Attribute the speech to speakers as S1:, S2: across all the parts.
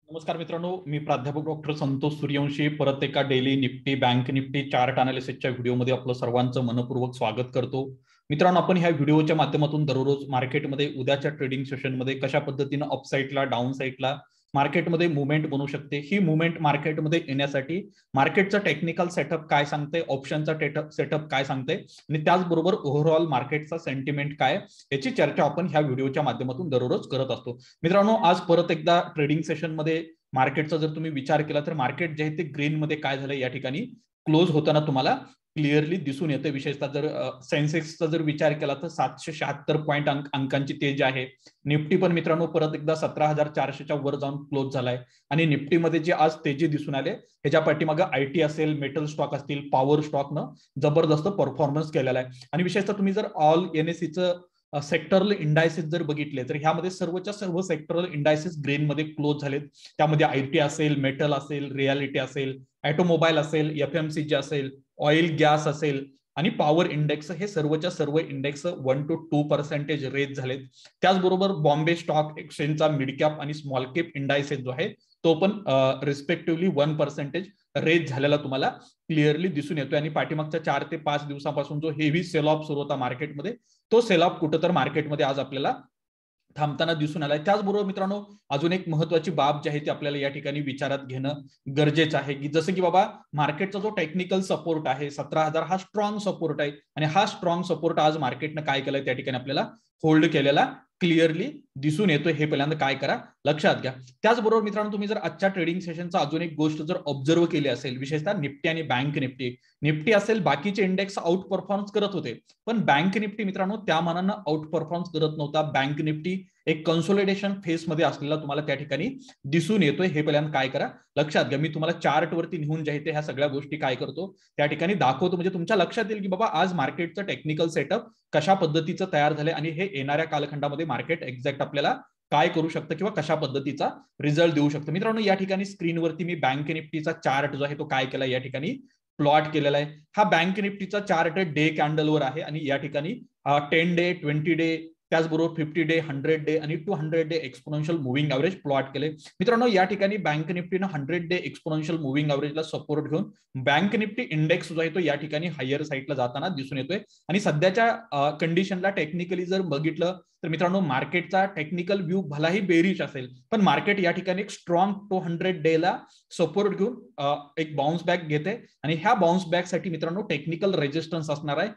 S1: नमस्कार मित्रांनो, मी प्राध्यापक डॉक्टर संतोष सूर्यवंशी परत एका daily nifty bank nifty chart अनालिसिसच्या व्हिडिओमध्ये आपलं सर्वांचं मनपूर्वक स्वागत करतो. मित्रांनो, आपण ह्या व्हिडिओच्या माध्यमातून दररोज मार्केटमध्ये उद्याच्या ट्रेडिंग सेशनमध्ये कशा पद्धतीनं अप साईडला डाऊन साईडला मार्केटमध्ये मुवमेंट बनू शकते, ही मुवमेंट मार्केटमध्ये येण्यासाठी मार्केटचा टेक्निकल सेटअप काय सांगते, ऑप्शनचा सेटअप काय सांगते आणि त्याचबरोबर ओव्हरऑल मार्केटचा सेंटिमेंट काय याची चर्चा आपण ह्या व्हिडिओच्या माध्यमातून दररोज करत असतो. मित्रांनो, आज परत एकदा ट्रेडिंग सेशनमध्ये मार्केटचा जर तुम्ही विचार केला तर मार्केट जे आहे ते ग्रीन मध्ये काय झालं या ठिकाणी क्लोज होताना तुम्हाला क्लिअरली दिसून येते. विशेषतः जर सेन्सेक्सचा जर विचार केला तर 776 पॉईंट अंकांची तेज आहे. निफ्टी पण मित्रांनो परत एकदा 17,400च्या वर जाऊन क्लोज झालाय आणि निफ्टीमध्ये जे आज तेजी दिसून आले ह्याच्या पाठीमागं आयटी असेल, मेटल स्टॉक असतील, पॉवर स्टॉकनं जबरदस्त परफॉर्मन्स केलेला आहे. आणि विशेषतः तुम्ही जर ऑल एनएससीचं सेक्टरल इंडायसेस जर बघितले तर ह्यामध्ये सर्वच्या सर्व सेक्टरल इंडायसेस ग्रीन मध्ये क्लोज झालेत. त्यामध्ये आयटी असेल, मेटल असेल, रियालिटी असेल, ऑटोमोबाईल असेल, एफएमसीजी असेल, ऑइल गॅस असेल आणि पॉवर इंडेक्स हे सर्वच्या सर्व इंडेक्स 1 to 2% रेज झालेत. त्याचबरोबर बॉम्बे स्टॉक एक्सचेंजचा मिड कॅप आणि स्मॉल कॅप इंडायसेस जो आहे तो पण रिस्पेक्टिव्हली 1% रेज झालेला तुम्हाला क्लिअरली दिसून येतोय. आणि पाठीमागच्या 4 ते 5 दिवसापासून जो हेवी सेल ऑफ सुरू होता मार्केटमध्ये तो सेल ऑफ कुठं तर मार्केटमध्ये आज आपल्याला थांबताना दिसून आलाय. त्याचबरोबर मित्रांनो, अजून एक महत्वाची बाब जी आहे ती आपल्याला या ठिकाणी विचारात घेणं गरजेचं आहे की जसं की बाबा मार्केटचा जो टेक्निकल सपोर्ट आहे 17,000 हा स्ट्रॉंग सपोर्ट आहे आणि हा स्ट्रॉंग सपोर्ट आज मार्केटनं काय केलंय त्या ठिकाणी आपल्याला होल्ड केलेला क्लिअरली दिसून येतोय. हे पहिल्यांदा काय करा लक्षात घ्या. त्याचबरोबर मित्रांनो, तुम्ही जर आजच्या ट्रेडिंग सेशनचा अजून एक गोष्ट जर ऑब्झर्व्ह केली असेल, विशेषतः निफ्टी आणि बँक निफ्टी असेल बाकीचे इंडेक्स आउट परफॉर्मन्स करत होते, पण बँक निफ्टी मित्रांनो त्या मानानं आउट परफॉर्मन्स करत नव्हता. बँक निफ्टी एक कन्सोलिडेशन फेस मध्ये असलेला तुम्हाला त्या ठिकाणी दिसून येतोय. हे पहिल्यांदा काय करा लक्षात घ्या. मी तुम्हाला चार्ट वरती निघून जे आहे ह्या सगळ्या गोष्टी काय करतो त्या ठिकाणी दाखवतो, म्हणजे तुमच्या लक्षात येईल की बाबा आज मार्केटचं टेक्निकल सेटअप कशा पद्धतीचं तयार झालंय आणि हे येणाऱ्या कालखंडामध्ये मार्केट एक्झॅक्ट आपल्याला काय करू शकतं किंवा कशा पद्धतीचा रिझल्ट देऊ शकतं. मित्रांनो, या ठिकाणी स्क्रीनवरती मी बँक निफ्टीचा चार्ट जो आहे तो काय केला या ठिकाणी प्लॉट केलेला आहे. हा बँक निफ्टीचा चार्ट डे कॅन्डलवर आहे आणि या ठिकाणी 10 डे, 20 डे, त्याचबरोबर 50 डे, 100 डे आणि 200 day exponential moving average plot केले. मित्रांनो, या ठिकाणी बँक निफ्टीनं 100 डे एक्सपोनेन्शियल मुव्हिंग ॲव्हरेजला सपोर्ट घेऊन बँक निफ्टी इंडेक्स जो आहे तो या ठिकाणी हायर साईडला जाताना दिसून येतोय. आणि सध्याच्या कंडिशनला टेक्निकली जर बघितलं तर मित्रांनो, मार्केटचा टेक्निकल व्ह्यू भलाही बेरिश असेल पण मार्केट या ठिकाणी एक स्ट्रॉंग 200 डे ला सपोर्ट घेऊन एक बाउन्स बॅक घेते आणि ह्या बाउन्स बॅक साठी मित्रांनो टेक्निकल रेजिस्टन्स असणार आहे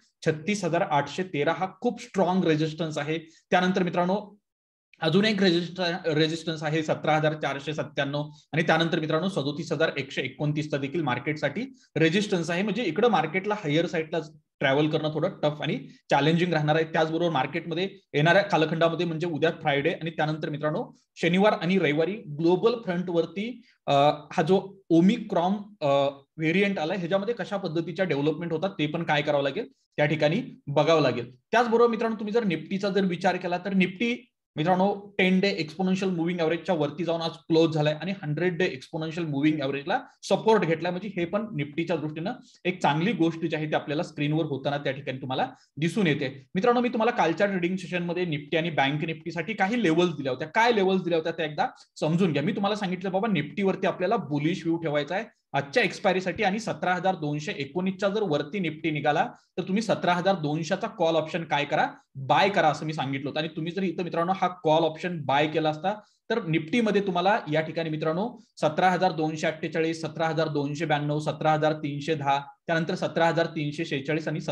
S1: 36,813. हा खूप स्ट्रॉंग रेजिस्टन्स आहे. त्यानंतर मित्रांनो अजून एक रेजिस्टन्स आहे 17,497 आणि त्यानंतर मित्रांनो 37,129चा देखील मार्केटसाठी रेजिस्टन्स आहे. म्हणजे इकडे मार्केटला हायर साईडला ट्रॅव्हल करणं थोडं टफ आणि चॅलेंजिंग राहणार आहे. त्याचबरोबर मार्केटमध्ये येणाऱ्या कालखंडामध्ये म्हणजे उद्या फ्रायडे आणि त्यानंतर मित्रांनो शनिवार आणि रविवारी ग्लोबल फ्रंटवरती हा जो ओमिक्रॉन व्हेरियंट आला ह्याच्यामध्ये कशा पद्धतीच्या डेव्हलपमेंट होतात ते पण काय करावं लागेल त्या ठिकाणी बघावं लागेल. त्याचबरोबर मित्रांनो, तुम्ही जर निफ्टीचा जर विचार केला तर निफ्टी मित्रांनो 10 डे एक्सपोनेन्शियल मुव्हिंग ॲव्हरेजच्या वरती जाऊन आज क्लोज झालाय आणि 100 डे एक्सपोनेन्शियल मुव्हिंग ॲव्हरेजला सपोर्ट घेतलाय. म्हणजे हे पण निफ्टीच्या दृष्टीनं एक चांगली गोष्ट जी आहे ती आपल्याला स्क्रीनवर होताना त्या ठिकाणी तुम्हाला दिसून येते. मित्रांनो, मी तुम्हाला कालच्या ट्रेडिंग सेशनमध्ये निफ्टी आणि बँक निफ्टीसाठी काही लेवल्स दिल्या होत्या. काय लेवल्स दिल्या होत्या त्या एकदा समजून घ्या. मी तुम्हाला सांगितलं बाबा निफ्टीवरती आपल्याला बुलिश व्ह्यू ठेवायचा आहे आजच्या एक्सपायरीसाठी आणि 17,219च्या जर वरती निफ्टी निघाला तर तुम्ही 17,200चा कॉल ऑप्शन काय करा बाय करा असं मी सांगितलं होतं. आणि तुम्ही जर इथं मित्रांनो हा कॉल ऑप्शन बाय केला असता तर निफ्टीमध्ये तुम्हाला या ठिकाणी मित्रांनो 17,248, 17,292, 17,310, त्यानंतर 17,346 आणि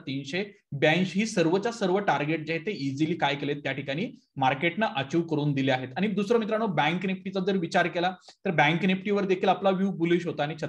S1: 17,382 ही सर्वच्या सर्व टार्गेट जे आहेत ते इझिली काय केलेत त्या ठिकाणी मार्केटनं अचीव्ह करून दिले आहेत. आणि दुसरं मित्रांनो, बँक निफ्टीचा जर विचार केला तर बँक निफ्टीवर देखील आपला व्ह्यू बुलिश होता आणि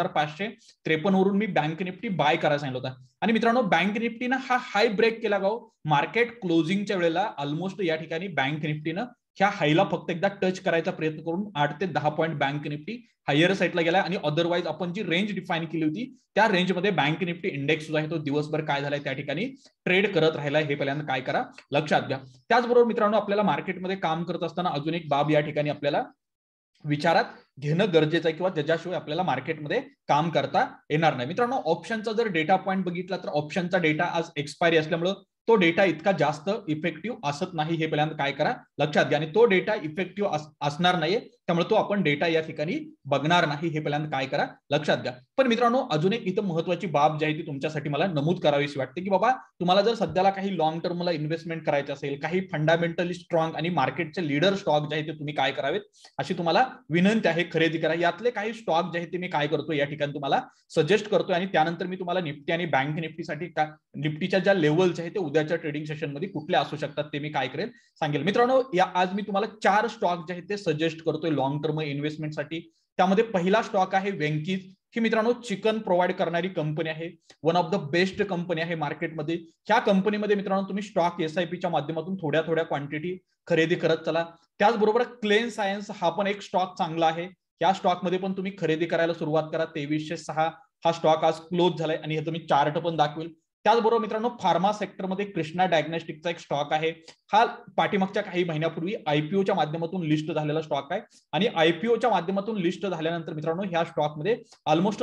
S1: 36,553 वरून मी बँक निफ्टी बाय करायला सांगितलं होतं. आणि मित्रांनो, बँक निफ्टीनं हा हाय ब्रेक केला गाव मार्केट क्लोजिंगच्या वेळेला ऑलमोस्ट या ठिकाणी बँक निफ्टीनं ह्या हायला फक्त एकदा टच करायचा प्रयत्न करून 8 ते 10 पॉईंट बँक निफ्टी हायर साईडला गेला आणि अदरवाईज आपण जी रेंज डिफाईन केली होती त्या रेंजमध्ये बँक निफ्टी इंडेक्स जो आहे तो दिवसभर काय झालाय त्या ठिकाणी ट्रेड करत राहिलाय. हे पहिल्यांदा काय करा लक्षात घ्या. त्याचबरोबर मित्रांनो, आपल्याला मार्केटमध्ये काम करत असताना अजून एक बाब या ठिकाणी आपल्याला विचारात घेणं गरजेचं आहे किंवा त्याच्याशिवाय आपल्याला मार्केटमध्ये काम करता येणार नाही. मित्रांनो, ऑप्शनचा जर डेटा पॉईंट बघितला तर ऑप्शनचा डेटा आज एक्सपायरी असल्यामुळे तो डेटा इतका जास्त इफेक्टिव्ह असत नाही, हे पहिल्यांदा काय करा लक्षात घ्या. आणि तो डेटा इफेक्टिव्ह असणार नाहीये, त्यामुळे तो आपण डेटा या ठिकाणी बघणार नाही, हे पहिल्यांदा काय करा लक्षात घ्या. पण मित्रांनो अजून एक इथं महत्वाची बाब जी आहे ती तुमच्यासाठी मला नमूद करावीशी वाटते, की बाबा तुम्हाला जर सध्याला काही लॉंग टर्मला इन्व्हेस्टमेंट करायचं असेल, काही फंडामेंटली स्ट्रॉंग आणि मार्केटचे लीडर स्टॉक जे आहे ते तुम्ही काय करावेत अशी तुम्हाला विनंती आहे, खरेदी करा. यातले काही स्टॉक जे आहेत ते मी काय करतो या ठिकाणी तुम्हाला सजेस्ट करतोय, आणि त्यानंतर मी तुम्हाला निफ्टी आणि बँक निफ्टीसाठी निफ्टीच्या ज्या लेवल्स आहेत ते उद्याच्या ट्रेडिंग सेशन मध्ये कुठले असू शकतात ते मी काय करेल सांगेल. मित्रांनो आज मी तुम्हाला 4 स्टॉक जे आहेत ते सजेस्ट करतोय लॉंग टर्म इन्व्हेस्टमेंटसाठी. त्यामध्ये पहिला स्टॉक आहे वेंकीज. ही मित्रांनो चिकन प्रोव्हाइड करणारी कंपनी आहे, one of the best company आहे मार्केटमध्ये. ह्या कंपनीमध्ये मित्रांनो तुम्ही स्टॉक SIPच्या माध्यमातून थोड्या थोड्या क्वांटिटी खरेदी करत चला. त्याचबरोबर क्लेन सायन्स हा पण एक स्टॉक चांगला आहे, या स्टॉकमध्ये पण तुम्ही खरेदी करायला सुरुवात करा. 2306 हा स्टॉक आज क्लोज झालाय आणि ह्याचं मी चार्ट पण दाखवेल. त्याचबरोबर मित्रांनो फार्मा सेक्टरमध्ये कृष्णा डायग्नोस्टिकचा एक स्टॉक आहे. हा पाठीमागच्या काही महिन्यापूर्वी IPOच्या माध्यमातून लिस्ट झालेला स्टॉक आहे, आणि IPOच्या माध्यमातून लिस्ट झाल्यानंतर मित्रांनो ह्या स्टॉकमध्ये ऑलमोस्ट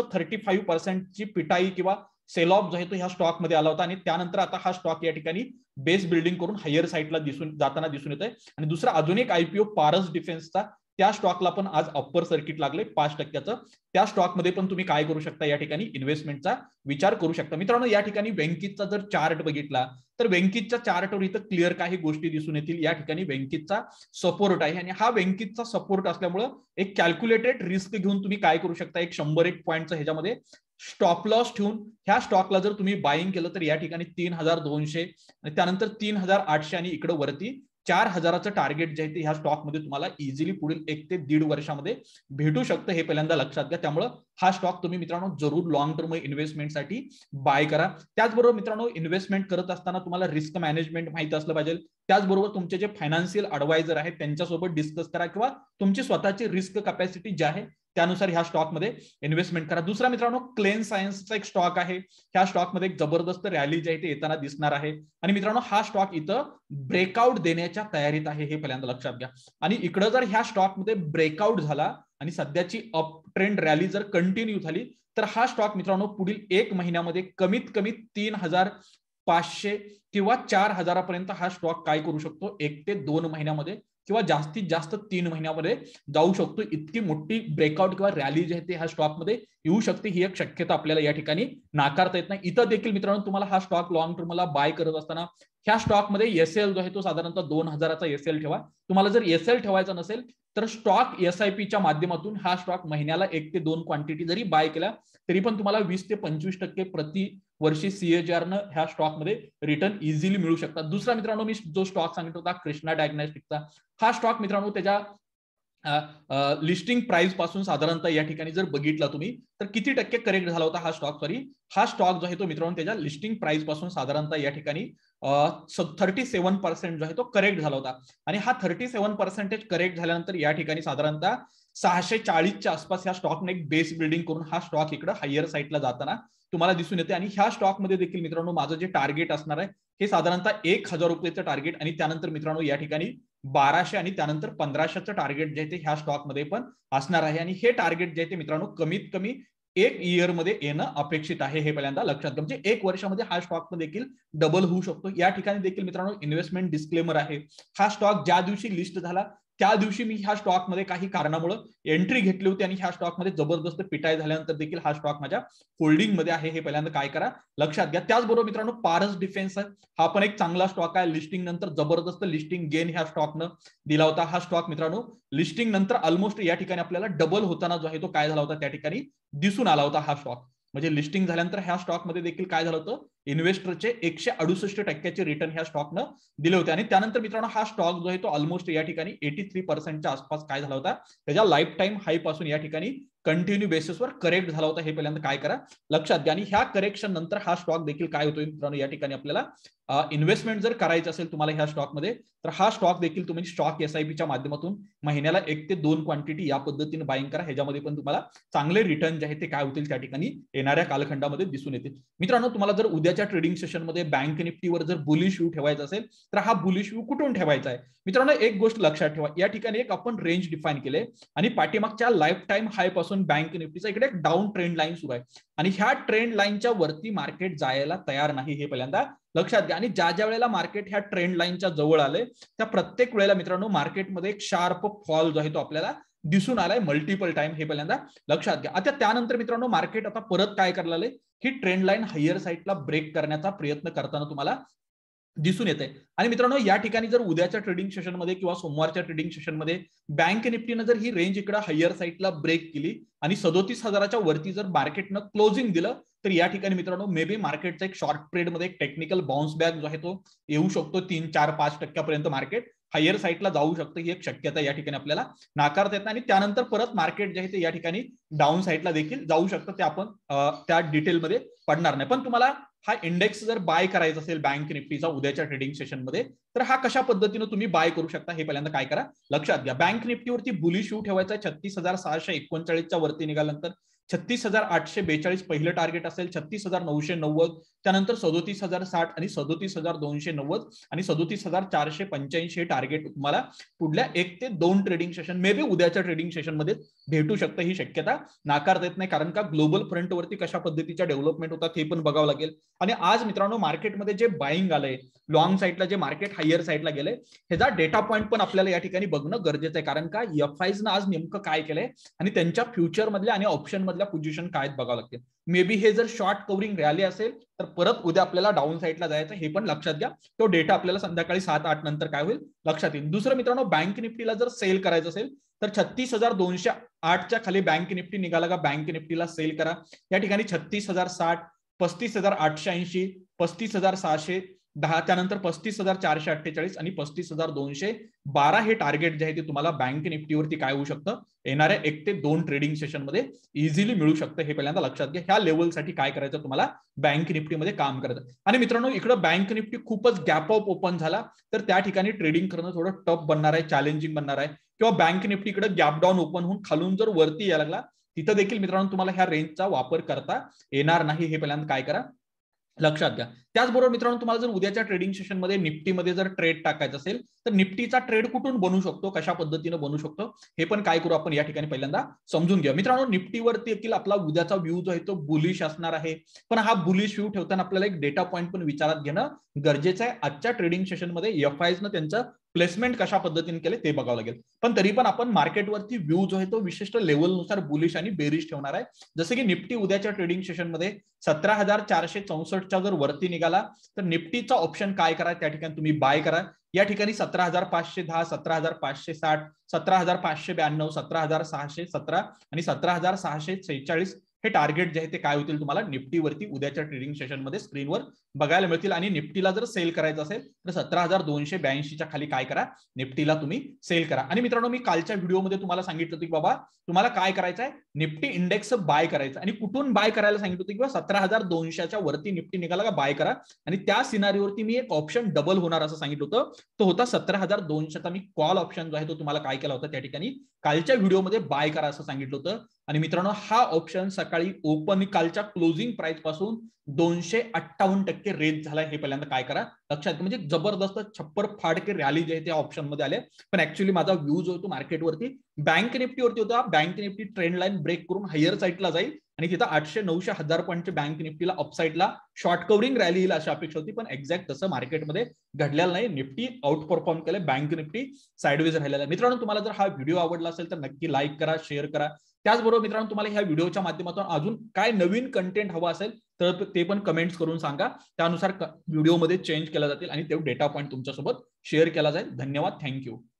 S1: 35% पिटाई किंवा सेल ऑफ जो आहे तो ह्या स्टॉकमध्ये आला होता, आणि त्यानंतर आता हा स्टॉक या ठिकाणी बेस बिल्डिंग करून हायर साईडला जाताना दिसून येत आहे. आणि दुसरा अजून एक IPO पारस डिफेन्सचा, त्या स्टॉकला पण आज अप्पर सर्किट लागले 5%. त्या स्टॉकमध्ये पण तुम्ही काय करू शकता या ठिकाणी इन्व्हेस्टमेंटचा विचार करू शकता. मित्रांनो या ठिकाणी वेंकीजचा जर चार्ट बघितला तर वेंकीजच्या चार्टवर इथं क्लिअर काही गोष्टी दिसून येतील. या ठिकाणी वेंकीजचा सपोर्ट आहे, आणि हा वेंकीजचा सपोर्ट असल्यामुळे एक कॅल्क्युलेटेड रिस्क घेऊन तुम्ही काय करू शकता, एक 101 पॉईंटचं ह्याच्यामध्ये स्टॉप लॉस ठेवून ह्या स्टॉकला जर तुम्ही बाईंग केलं तर या ठिकाणी 3200 आणि त्यानंतर 3800 आणि इकडे वरती 4000चं टार्गेट जे आहे ते ह्या स्टॉकमध्ये तुम्हाला इझिली पुढील 1 ते 1.5 वर्षामध्ये भेटू शकतं, हे पहिल्यांदा लक्षात घ्या. त्यामुळे हा स्टॉक तुम्ही मित्रांनो जरूर लॉंग टर्म इन्व्हेस्टमेंटसाठी बाय करा. त्याचबरोबर मित्रांनो इन्व्हेस्टमेंट करत असताना तुम्हाला रिस्क मॅनेजमेंट माहिती असलं पाहिजे. त्याचबरोबर तुमचे जे फायनान्शियल ॲडवायझर आहेत त्यांच्यासोबत डिस्कस करा, किंवा तुमची स्वतःची रिस्क कॅपॅसिटी जी आहे त्यानुसार ह्या स्टॉकमध्ये इन्व्हेस्टमेंट करा. दुसरा मित्रांनो क्लेन सायन्सचा एक स्टॉक आहे. ह्या स्टॉकमध्ये एक जबरदस्त रॅली जी आहे ते येताना दिसणार आहे, आणि मित्रांनो हा स्टॉक इथं ब्रेकआउट देण्याच्या तयारीत आहे, हे पहिल्यांदा लक्षात घ्या. आणि इकडं जर ह्या स्टॉकमध्ये ब्रेकआउट झाला आणि सध्याची अप ट्रेंड रॅली जर कंटिन्यू झाली तर हा स्टॉक मित्रांनो पुढील 1 महिन्यामध्ये कमीत कमी 3500 किंवा 4000 पर्यंत हा स्टॉक काय करू शकतो, 1 ते 2 महिन्यामध्ये किंवा जास्तीत जास्त 3 महिन्यामध्ये जाऊ शकतो. इतकी मोठी ब्रेकआउट किंवा रॅली जी आहे ते ह्या स्टॉकमध्ये येऊ शकते, ही एक शक्यता आपल्याला या ठिकाणी नाकारता येत नाही. इथं देखील मित्रांनो तुम्हाला हा स्टॉक लॉंग टर्मला बाय करत असताना ह्या स्टॉकमध्ये SL जो आहे तो साधारणतः 2000चा SL ठेवा. तुम्हाला जर SL ठेवायचा नसेल तर स्टॉक SIPच्या माध्यमातून हा स्टॉक महिन्याला 1 ते 2 क्वांटिटी जरी बाय केला तरी पण तुम्हाला 20 ते 25% प्रति वर्षी CAGR न ह्या स्टॉकमध्ये रिटर्न इझिली मिळू शकतात. दुसरा मित्रांनो मी जो स्टॉक सांगितला होता कृष्णा डायग्नोस्टिकचा, हा स्टॉक मित्रांनो त्याच्या लिस्टिंग प्राइस पासून साधारणतः या ठिकाणी जर बघितला तुम्ही तर किती टक्के करेक्ट झाला होता हा स्टॉक, हा स्टॉक जो आहे तो मित्रांनो त्याच्या लिस्टिंग प्राइस पासून साधारणतः या ठिकाणी 37% जो आहे तो करेक्ट झाला होता. आणि हा 37% करेक्ट झाल्यानंतर या ठिकाणी साधारणतः 640च्या आसपास ह्या स्टॉकने एक बेस बिल्डिंग करून हा स्टॉक इकडे हायर साईडला जाताना तुम्हाला दिसून येते. आणि ह्या स्टॉकमध्ये देखील मित्रांनो माझं जे टार्गेट असणार आहे हे साधारणतः 1000 रुपयेचं टार्गेट, आणि त्यानंतर मित्रांनो या ठिकाणी 1200 आणि त्यानंतर 1500चं टार्गेट जे आहे ते ह्या स्टॉकमध्ये पण असणार आहे. आणि हे टार्गेट जे आहे ते मित्रांनो कमीत कमी 1 इयरमध्ये येणं अपेक्षित आहे, हे पहिल्यांदा लक्षात घ्या. म्हणजे 1 वर्षामध्ये हा स्टॉक देखील डबल होऊ शकतो. या ठिकाणी देखील मित्रांनो इन्व्हेस्टमेंट डिस्क्लेमर आहे. हा स्टॉक ज्या दिवशी लिस्ट झाला त्या दिवशी मी ह्या स्टॉकमध्ये काही कारणामुळे एंट्री घेतली होती, आणि ह्या स्टॉकमध्ये जबरदस्त पिटाई झाल्यानंतर देखील हा स्टॉक माझ्या होल्डिंग मध्ये आहे, हे पहिल्यांदा काय करा लक्षात घ्या. त्याचबरोबर मित्रांनो पारस डिफेन्स हा पण एक चांगला स्टॉक आहे. लिस्टिंग नंतर जबरदस्त लिस्टिंग गेन ह्या स्टॉकनं दिला होता. हा स्टॉक मित्रांनो लिस्टिंग नंतर ऑलमोस्ट या ठिकाणी आपल्याला डबल होताना जो आहे तो काय झाला होता त्या ठिकाणी दिसून आला होता हा स्टॉक. म्हणजे लिस्टिंग झाल्यानंतर ह्या स्टॉकमध्ये देखील काय झालं होतं, इन्व्हेस्टरचे 168% रिटर्न ह्या स्टॉकनं दिले होते. आणि त्यानंतर मित्रांनो हा स्टॉक जो आहे तो ऑलमोस्ट या ठिकाणी 83%च्या आसपास काय झाला होता, त्याच्या लाईफ टाईम हाय पासून या ठिकाणी कंटिन्यू बेसिसवर करेक्ट झाला होता, हे पहिल्यांदा काय करा लक्षात घ्या. आणि ह्या करेक्शन नंतर हा स्टॉक देखील काय होतोय मित्रांनो, या ठिकाणी आपल्याला इन्व्हेस्टमेंट जर करायचं असेल तुम्हाला ह्या स्टॉकमध्ये तर हा स्टॉक देखील तुम्ही स्टॉक SIPच्या माध्यमातून महिन्याला 1 ते 2 क्वांटिटी या पद्धतीने बाईंग करा. ह्याच्यामध्ये पण तुम्हाला चांगले रिटर्न जे आहे ते काय होतील त्या ठिकाणी येणाऱ्या कालखंडामध्ये दिसून येतील. मित्रांनो तुम्हाला जर उद्या उद्याच्या ट्रेडिंग सेशनमध्ये बँक निफ्टीवर जर बुलिश व्ह्यू ठेवायचा असेल तर हा बुलिश व्ह्यू कुठून ठेवायचा आहे मित्रांनो. एक गोष्ट लक्षात ठेवा, या ठिकाणी एक आपण रेंज डिफाईन केले आणि पाठीमागच्या लाईफ टाइम हाय पासून बँक निफ्टीचा इकडे एक डाऊन ट्रेंड लाईन सुरू आहे आणि ह्या ट्रेंड लाईनच्या वरती मार्केट जायला तयार नाही हे पहिल्यांदा लक्षात घ्या. आणि ज्या ज्या वेळेला मार्केट ह्या ट्रेंड लाईनच्या जवळ आले त्या प्रत्येक वेळेला मित्रांनो मार्केटमध्ये एक शार्प फॉल जो आहे तो आपल्याला दिसून आलाय मल्टिपल टाइम हे पहिल्यांदा लक्षात घ्या. आता त्यानंतर मित्रांनो मार्केट आता परत काय करायला आलंय, ही ट्रेंड लाईन हायर साईडला ब्रेक करण्याचा प्रयत्न करताना तुम्हाला दिसून येते. आणि मित्रांनो या ठिकाणी जर उद्याच्या ट्रेडिंग सेशनमध्ये किंवा सोमवारच्या ट्रेडिंग सेशनमध्ये बँक निफ्टीनं जर ही रेंज इकडे हायर साईडला ब्रेक केली आणि 37,000च्या वरती जर मार्केटनं क्लोजिंग दिलं तर या ठिकाणी मित्रांनो मे बी मार्केटचा एक शॉर्ट पिरियड मध्ये एक टेक्निकल बाउन्स बॅक जो आहे तो येऊ शकतो. 3, 4, 5% मार्केट हायर साईडला जाऊ शकतं, ही एक शक्यता या ठिकाणी आपल्याला नाकारता येत नाही. आणि त्यानंतर परत मार्केट जे आहे ते या ठिकाणी डाऊन साईडला देखील जाऊ शकतं, ते आपण त्या डिटेलमध्ये पडणार नाही. पण तुम्हाला हा इंडेक्स जर बाय करायचा असेल बँक निफ्टीचा उद्याच्या ट्रेडिंग सेशनमध्ये तर हा कशा पद्धतीने तुम्ही बाय करू शकता हे पहिल्यांदा काय करा लक्षात घ्या. बँक निफ्टीवरती बुलिश व्ह्यू ठेवायचा आहे. 36,639च्या वरती निघाल्यानंतर 36,842 पहिलं टार्गेट असेल, 36,990 त्यानंतर 37,060 आणि 37,290 आणि 37,485 हे टार्गेट तुम्हाला पुढल्या 1 ते 2 ट्रेडिंग सेशन मे बी उद्याच्या ट्रेडिंग सेशन मध्ये भेटू शकतं, ही शक्यता नाकारता येत नाही. कारण का ग्लोबल फ्रंटवरती कशा पद्धतीच्या डेव्हलपमेंट होतात हे पण बघावं लागेल. आणि आज मित्रांनो मार्केटमध्ये जे बाईंग आलंय लॉंग साईडला, जे मार्केट हायर साईडला गेलंय, ह्याचा डेटा पॉईंट पण आपल्याला या ठिकाणी बघणं गरजेचं आहे. कारण का एफआयजनं आज नेमकं काय केलंय आणि त्यांच्या फ्युचर मधल्या आणि ऑप्शन मधल्या पोझिशन काय बघावं लागतील. मे बी हे जर शॉर्ट कव्हरिंग रॅली असेल तर परत उद्या आपल्याला डाऊन साईडला जायचं, हे पण लक्षात घ्या. तो डेटा आपल्याला संध्याकाळी 7-8 नंतर काय होईल लक्षात येईल. दुसरं मित्रांनो बँक निफ्टीला जर सेल करायचं असेल तर 36,208च्या खाली बँक निफ्टी निघाला का बँक निफ्टीला सेल करा. या ठिकाणी 36,060, 35,880, 35,610 त्यानंतर 35,448 आणि 35,212 हे टार्गेट जे आहे ते तुम्हाला बँक निफ्टीवरती काय होऊ शकतं येणाऱ्या 1 ते 2 ट्रेडिंग सेशनमध्ये इझिली मिळू शकतं, हे पहिल्यांदा लक्षात घ्या. ह्या लेवलसाठी काय करायचं तुम्हाला बँक निफ्टीमध्ये काम करायचं. आणि मित्रांनो इकडे बँक निफ्टी खूपच गॅप अप ओपन झाला तर त्या ठिकाणी ट्रेडिंग करणं थोडं टफ बनणार आहे, चॅलेंजिंग बनणार आहे. किंवा बँक निफ्टी इकडे गॅप डाऊन ओपन होऊन खालून जर वरती यायला लागला तिथं देखील मित्रांनो तुम्हाला ह्या रेंजचा वापर करता येणार नाही, हे पहिल्यांदा काय करा लक्षात घ्या. त्याचबरोबर मित्रांनो तुम्हाला जर उद्याच्या ट्रेडिंग सेशनमध्ये निफ्टीमध्ये जर ट्रेड टाकायचा असेल तर निफ्टीचा ट्रेड कुठून बनू शकतो, कशा पद्धतीने बनू शकतो हे पण काय करू आपण या ठिकाणी पहिल्यांदा समजून घ्या. मित्रांनो निफ्टीवरती देखील आपला उद्याचा व्ह्यू जो आहे तो बुलिश असणार आहे. पण हा बुलिश व्ह्यू ठेवताना आपल्याला एक डेटा पॉईंट पण विचारात घेणं गरजेचं आहे. आजच्या ट्रेडिंग सेशनमध्ये एफआयजनं त्यांचं प्लेसमेंट कशा पद्धतीने केले ते बघावं लागेल. पण तरी पण आपण मार्केटवरती व्ह्यू जो आहे तो विशिष्ट लेवलनुसार बुलिश आणि बेरिश ठेवणार आहे. जसं की निफ्टी उद्याच्या ट्रेडिंग सेशनमध्ये 17,464च्या जर वरती निघाला तर निफ्टीचा ऑप्शन काय करा त्या ठिकाणी तुम्ही बाय करा. या ठिकाणी 17,510, 17,560, 17,592, 17,617 आणि 17,646 हे टार्गेट जे आहे ते काय होतील तुम्हाला निफ्टीवरती उद्याच्या ट्रेडिंग सेशनमध्ये स्क्रीनवर बघायला मिळतील. आणि निफ्टीला जर सेल करायचं असेल तर 17,282च्या खाली काय करा निफ्टीला तुम्ही सेल करा. आणि मित्रांनो मी कालच्या व्हिडिओमध्ये तुम्हाला सांगितलं होतं की बाबा तुम्हाला काय करायचं आहे निफ्टी इंडेक्स बाय करायचं आणि कुठून बाय करायला सांगितलं होतं किंवा 17,200च्या वरती निफ्टी निघाला का बाय करा. आणि त्या सिनारीवरती मी एक ऑप्शन डबल होणार असं सांगितलं होतं, तो होता 17,200चा मी कॉल ऑप्शन जो आहे तो तुम्हाला काय केला होता त्या ठिकाणी कालच्या व्हिडिओमध्ये बाय करा असं सांगितलं होतं. आणि मित्रांनो हा ऑप्शन सकाळी ओपन कालच्या क्लोजिंग प्राइस पासून 258% रेंज झालाय, हे पहिल्यांदा काय करा लक्षात. म्हणजे जबरदस्त छप्पर फाडके रॅली जे आहे त्या ऑप्शन मध्ये आले. पण ऍक्च्युअली माझा व्ह्यू जो होतो मार्केटवरती बँक निफ्टीवरती होता. Bank Nifty trend line break करून हायर साईडला जाईल आणि तिथं 800, 900, 1000 पॉईंटच्या बँक निफ्टीला अपसाईडला शॉर्ट कव्हरिंग रॅली येईल अशी अपेक्षा होती. पण एक्झॅक्ट तसं मार्केटमध्ये घडलेलं नाही. निफ्टी आउट परफॉर्म केलं, बँक निफ्टी साइडवेज राहिलेला. मित्रांनो तुम्हाला जर हा व्हिडिओ आवडला असेल तर नक्की लाईक करा, शेअर करा. त्याचबरोबर मित्रांनो तुम्हाला ह्या व्हिडिओच्या माध्यमातून अजून काय नवीन कंटेंट हवा असेल तर ते पण कमेंट्स करून सांगा. त्यानुसार व्हिडिओमध्ये चेंज केला जातील आणि ते डेटा पॉईंट तुमच्यासोबत शेअर केला जाईल. धन्यवाद, थँक्यू.